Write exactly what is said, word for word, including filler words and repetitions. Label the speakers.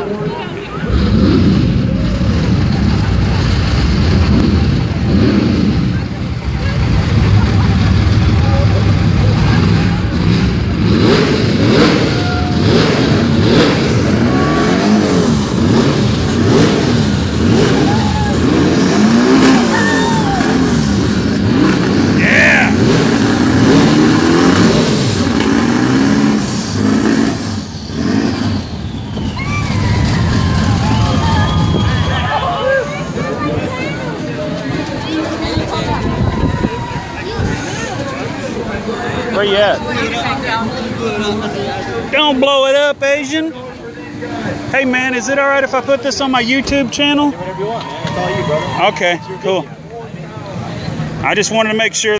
Speaker 1: Where you at? Don't blow it up, Asian. Hey man, is it alright if I put this on my YouTube channel?
Speaker 2: Whatever you want, man. It's all you, brother.
Speaker 1: Okay, cool. I just wanted to make sure